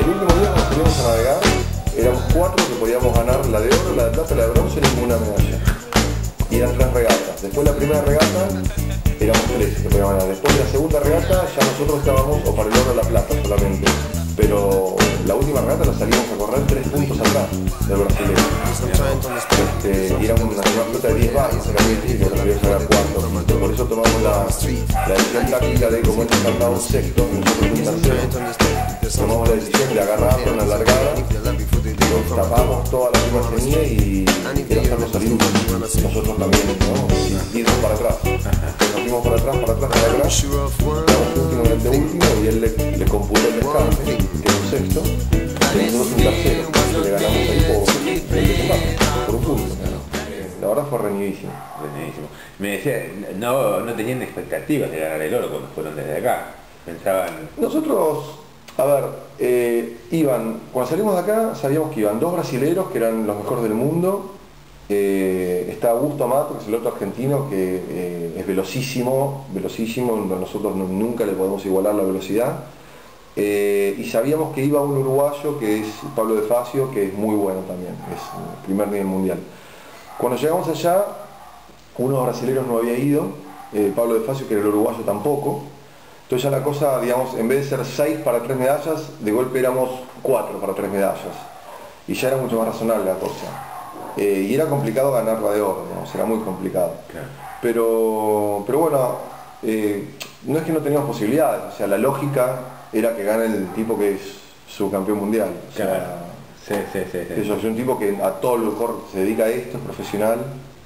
El último día cuando salimos a navegar, éramos 4 que podíamos ganar la de oro, la de plata, la de bronce y ninguna medalla. Y eran 3 regatas. Después de la primera regata, éramos 3 que podíamos ganar. Después de la segunda regata, ya nosotros estábamos o para el oro o la plata solamente. Pero la última regata la salimos a correr 3 puntos atrás del brasileño. Y era una flota de 10 barcos, era muy difícil que nos sacar 4. Por eso tomamos la decisión táctica de, como él saltaba un sexto y nosotros un tercero, tomamos la decisión de agarrarlo en la largada, lo tapamos toda la última semilla y hacerlo salir nosotros también, ¿no? Y irnos para atrás. Nos fuimos para atrás, estábamos último en el de último y él le computó el descarte, que era un sexto, y nosotros un tercero, que le ganamos ahí por un punto. La verdad fue reñidísimo. Me decía, no tenían expectativas de ganar el oro cuando fueron desde acá. Pensaban... Nosotros, a ver, cuando salimos de acá sabíamos que iban 2 brasileros que eran los mejores del mundo. Está Augusto Amato, que es el otro argentino, que es velocísimo, nosotros nunca le podemos igualar la velocidad. Y sabíamos que iba un uruguayo que es Pablo De Facio, que es muy bueno también, es el primer nivel mundial. Cuando llegamos allá, uno de los brasileños no había ido, Pablo De Facio, que era el uruguayo, tampoco. Entonces ya la cosa, digamos, en vez de ser 6 para 3 medallas, de golpe éramos 4 para 3 medallas. Y ya era mucho más razonable la cosa. Y era complicado ganar la de oro, digamos, era muy complicado. Claro. Pero bueno, no es que no teníamos posibilidades, o sea, la lógica era que gane el tipo que es subcampeón mundial. O sea, Claro. Sí. Eso, es un tipo que a todo lo mejor se dedica a esto, es profesional,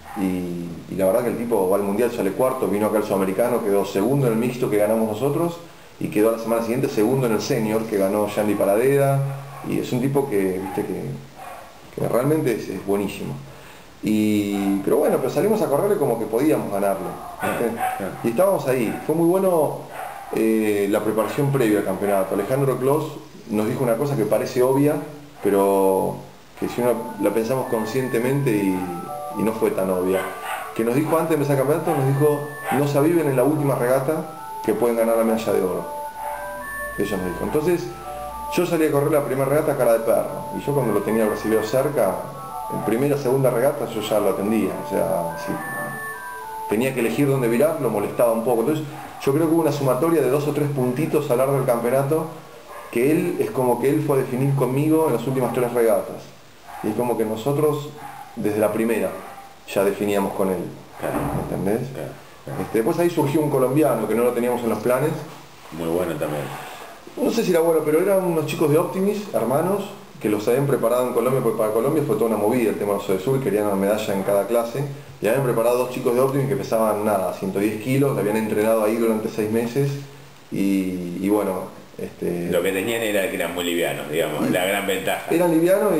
y la verdad que el tipo va al mundial, sale cuarto, vino acá el sudamericano, quedó segundo en el mixto que ganamos nosotros, y quedó la semana siguiente segundo en el senior, que ganó Yandy Paradeda, y es un tipo que, viste, que realmente es buenísimo. Pero bueno, pero salimos a correr como que podíamos ganarle. Y estábamos ahí. Fue muy bueno la preparación previa al campeonato. Alejandro Clos nos dijo una cosa que parece obvia, pero que si uno la pensamos conscientemente y no fue tan obvia. Que nos dijo antes de empezar el campeonato, nos dijo, no se aviven en la última regata que pueden ganar la medalla de oro. Eso nos dijo. Entonces, yo salí a correr la primera regata cara de perro. Y yo cuando lo tenía el brasileño cerca, en primera, segunda regata yo ya lo atendía. O sea, si tenía que elegir dónde virar, lo molestaba un poco. Entonces, yo creo que hubo una sumatoria de 2 o 3 puntitos a lo largo del campeonato que él, es como que él fue a definir conmigo en las últimas 3 regatas. Y es como que nosotros, desde la primera, ya definíamos con él. ¿Entendés? Después ahí surgió un colombiano que no lo teníamos en los planes. Muy bueno también. No sé si era bueno, pero eran unos chicos de Optimis, hermanos, que los habían preparado en Colombia, porque para Colombia fue toda una movida el tema de los Sodesur, querían una medalla en cada clase, y habían preparado 2 chicos de Optimis que pesaban nada, 110 kilos, que habían entrenado ahí durante 6 meses, y bueno... Lo que tenían era que eran muy livianos, digamos, la gran ventaja. Eran livianos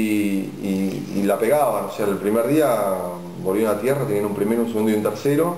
y la pegaban, o sea, el primer día volvieron a tierra, tenían un primero, un segundo y un tercero,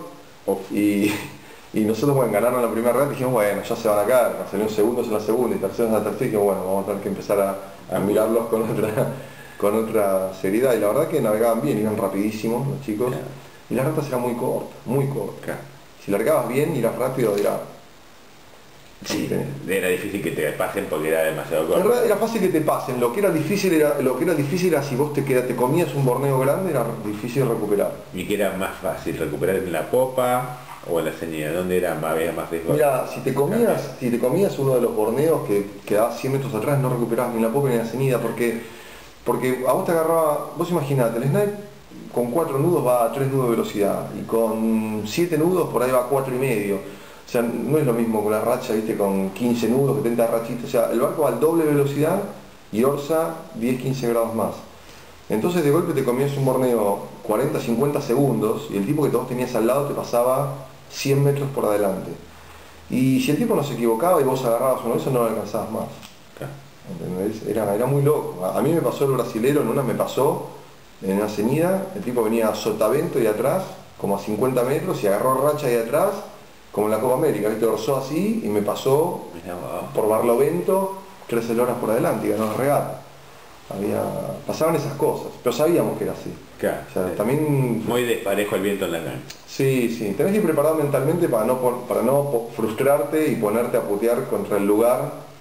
y nosotros, bueno, ganaron la primera regata y dijimos, bueno, ya se van a caer, salió un segundo en la segunda y tercero en la tercera, y dijimos, bueno, vamos a tener que empezar a mirarlos con otra seriedad. Y la verdad que navegaban bien, iban rapidísimos los chicos, claro. Y las regatas eran muy cortas, muy cortas. Claro. Si largabas bien, irás rápido, Sí, era difícil que te pasen porque era demasiado corto. En verdad era fácil que te pasen, lo que era difícil era si vos te comías un borneo grande, era difícil recuperar. ¿Y qué era más fácil, recuperar en la popa o en la ceñida? ¿Dónde había más riesgo? Mira, si te comías uno de los borneos que quedaba 100 metros atrás, no recuperabas ni en la popa ni en la ceñida, porque a vos te agarraba, vos imaginate, el snipe con 4 nudos va a 3 nudos de velocidad, y con 7 nudos por ahí va a 4,5. O sea, no es lo mismo con la racha, viste, con 15 nudos, 70 rachitas. O sea, el barco va al doble de velocidad y orza 10-15 grados más. Entonces de golpe te comías un borneo 40-50 segundos y el tipo que vos tenías al lado te pasaba 100 metros por adelante. Y si el tipo no se equivocaba y vos agarrabas uno de esos, no lo alcanzabas más. ¿Entendés? Era muy loco. A mí me pasó el brasilero, en una me pasó, en una ceñida, el tipo venía a sotavento y atrás, como a 50 metros, y agarró racha ahí atrás, como en la Copa América, ¿viste? Orzó así y me pasó por barlovento 13 horas por adelante y ganó la regata. Pasaban esas cosas, pero sabíamos que era así. Claro, o sea, también... Muy desparejo el viento en la cancha. Sí, tenés que ir preparado mentalmente para no frustrarte y ponerte a putear contra el lugar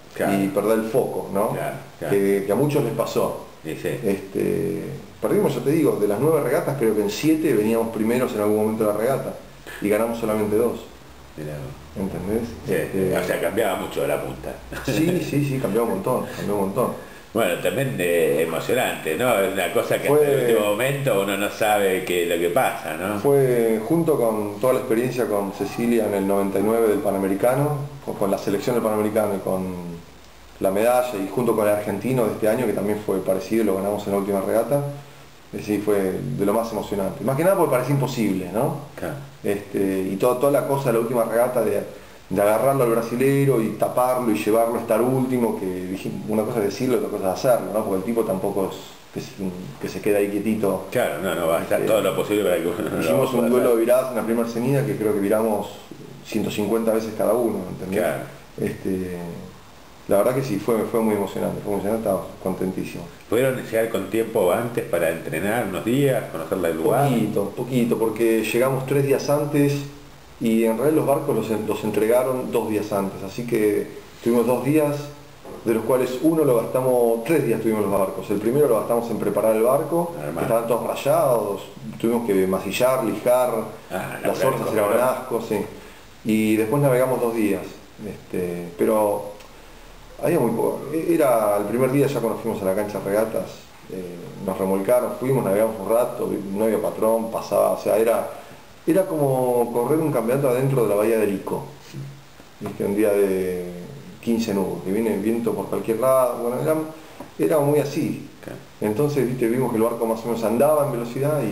Claro. y perder el foco, ¿no? Claro, claro. Que a muchos les pasó. Sí, sí. Perdimos, yo te digo, de las 9 regatas creo que en 7 veníamos primeros en algún momento de la regata y ganamos solamente 2. Mirá. ¿Entendés? Sí, o sea, cambiaba mucho la punta. Sí, cambió un montón, Bueno, también emocionante, ¿no? Es una cosa que Fue- hasta el último momento uno no sabe qué es lo que pasa, ¿no? Fue junto con toda la experiencia con Cecilia en el 99 del Panamericano, con la selección del Panamericano y con la medalla, y junto con el argentino de este año, que también fue parecido, lo ganamos en la última regata. Sí, fue de lo más emocionante. Más que nada porque parecía imposible, ¿no? Claro. Y toda la cosa de la última regata de agarrarlo al brasilero y taparlo y llevarlo a estar último, que una cosa es decirlo, otra cosa es hacerlo, ¿no? Porque el tipo tampoco es que se queda ahí quietito. Claro, no va a estar todo lo posible para que uno no Hicimos lo un pueda duelo hacer. de viradas en la primera semana que creo que viramos 150 veces cada uno, ¿entendés? Claro. La verdad que sí, fue muy emocionante, estaba contentísimo. ¿Pudieron llegar con tiempo antes para entrenar unos días, conocer el lugar? Poquito, porque llegamos 3 días antes y en realidad los barcos los entregaron 2 días antes, así que tuvimos 2 días, de los cuales uno lo gastamos, 3 días tuvimos los barcos. El primero lo gastamos en preparar el barco, Hermano. estaban todos rayados, tuvimos que masillar, lijar, las laburar orzas el eran cogedor. ascos, sí. Y después navegamos 2 días, pero había muy poco. Era el primer día ya cuando fuimos a la cancha de regatas, nos remolcaron, fuimos, navegamos un rato, no había patrón, pasaba, o sea, era como correr un campeonato adentro de la bahía del Ico. ¿Viste? Un día de 15 nubes, que viene el viento por cualquier lado, bueno, era muy así. Claro. Entonces, viste, vimos que el barco más o menos andaba en velocidad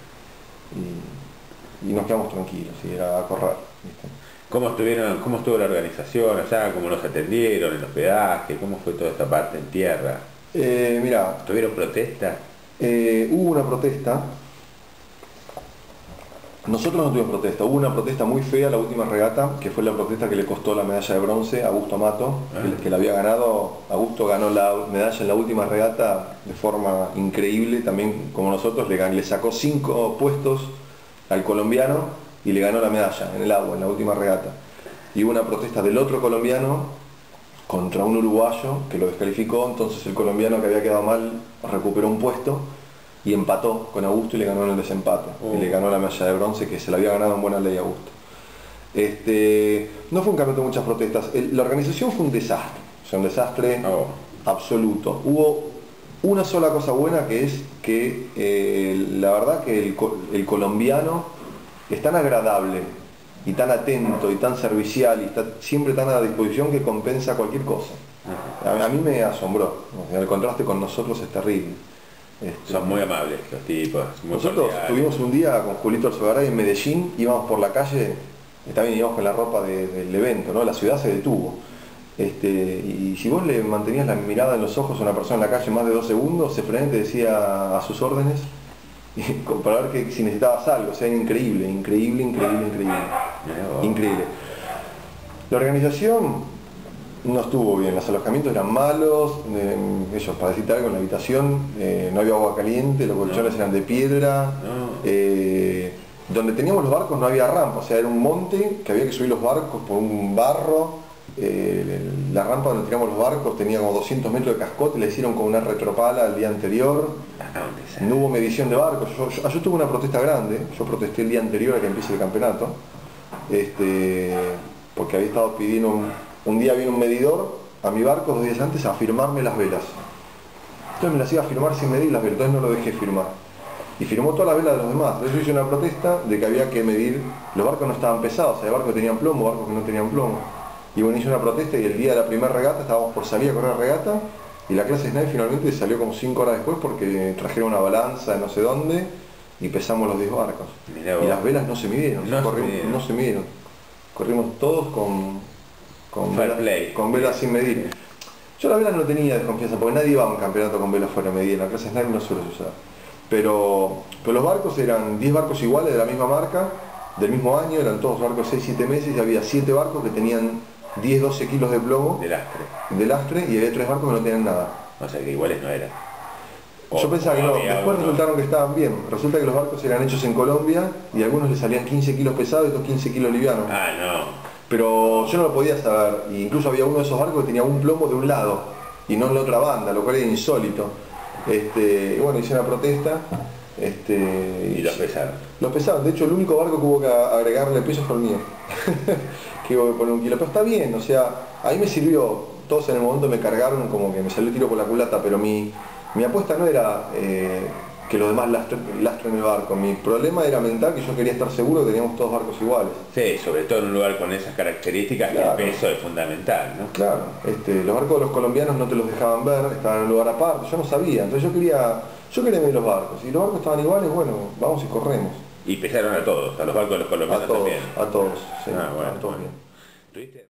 y nos quedamos tranquilos, y era a correr. ¿Viste? ¿Cómo estuvo la organización allá? ¿Cómo los atendieron, el hospedaje? ¿Cómo fue toda esta parte en tierra? Mirá, ¿Tuvieron protesta? hubo una protesta. Nosotros no tuvimos protesta, hubo una protesta muy fea la última regata, que fue la protesta que le costó la medalla de bronce a Augusto Amato, que la había ganado. Augusto ganó la medalla en la última regata de forma increíble, también como nosotros, le sacó 5 puestos al colombiano y le ganó la medalla en el agua, en la última regata. Y hubo una protesta del otro colombiano contra un uruguayo que lo descalificó, entonces el colombiano que había quedado mal recuperó un puesto y empató con Augusto y le ganó en el desempate. Y le ganó la medalla de bronce que se la había ganado en buena ley Augusto. No fue un campeonato de muchas protestas. La organización fue un desastre, o sea, un desastre absoluto. Hubo una sola cosa buena, que es que la verdad que el colombiano es tan agradable y tan atento y tan servicial y está siempre tan a disposición que compensa cualquier cosa. A mí me asombró, o sea, el contraste con nosotros es terrible. Son muy amables los tipos, muy Nosotros cordiales. tuvimos un día con Julito Alzogaray en Medellín, íbamos por la calle, también íbamos con la ropa del evento, ¿no? La ciudad se detuvo. Y si vos le mantenías la mirada en los ojos a una persona en la calle más de 2 segundos, se frenaba y te decía a sus órdenes para ver que si necesitabas algo. O sea, era increíble. La organización no estuvo bien, los alojamientos eran malos, ellos, para decirte algo, en la habitación no había agua caliente, los colchones eran de piedra, donde teníamos los barcos no había rampa, o sea, era un monte que había que subir los barcos por un barro. La rampa donde teníamos los barcos tenía como 200 metros de cascote, le hicieron con una retropala el día anterior, no hubo medición de barcos. Yo tuve una protesta grande, yo protesté el día anterior a que empiece el campeonato, porque había estado pidiendo un día vino un medidor a mi barco 2 días antes a firmarme las velas. Entonces me las iba a firmar sin medir las velas, entonces no lo dejé firmar. Y firmó todas las velas de los demás. Entonces hice una protesta de que había que medir, los barcos no estaban pesados, hay barcos que tenían plomo, barcos que no tenían plomo. Y bueno, hice una protesta y el día de la primera regata estábamos por salir a correr regata y la clase Snipe finalmente salió como 5 horas después porque trajeron una balanza de no sé dónde y pesamos los 10 barcos. Y las velas no se midieron, no se midieron. Corrimos todos con velas sin medir. Yo las velas no tenía desconfianza porque nadie va a un campeonato con velas fuera medidas, la clase Snipe no suele usar. Pero los barcos eran 10 barcos iguales de la misma marca, del mismo año, eran todos barcos 6-7 meses y había 7 barcos que tenían 10-12 kilos de plomo de lastre y había 3 barcos que no tenían nada. O sea que iguales no eran. Yo pensaba que no, después resultaron que estaban bien. Resulta que los barcos eran hechos en Colombia y a algunos les salían 15 kilos pesados y otros 15 kilos livianos. Pero yo no lo podía saber, e incluso había uno de esos barcos que tenía un plomo de un lado y no en la otra banda, lo cual era insólito. Y bueno, hice una protesta. Y los pesaron. Los pesaron, de hecho el único barco que hubo que agregarle peso fue el mío. Que hubo que poner un kilo, pero está bien, o sea, ahí me sirvió, todos en el momento me cargaron como que me salió el tiro por la culata, pero mi apuesta no era que los demás lastren el barco, mi problema era mental, que yo quería estar seguro que teníamos todos barcos iguales. Sí, sobre todo en un lugar con esas características, Claro. que el peso es fundamental, ¿no? Claro, los barcos de los colombianos no te los dejaban ver, estaban en un lugar aparte, yo no sabía, entonces yo quería ver los barcos, y los barcos estaban iguales, bueno, vamos y corremos. Y pesaron a todos, a los barcos de los colombianos también. A todos, sí, Ah, bueno, a todos bueno. bien. ¿Tuviste?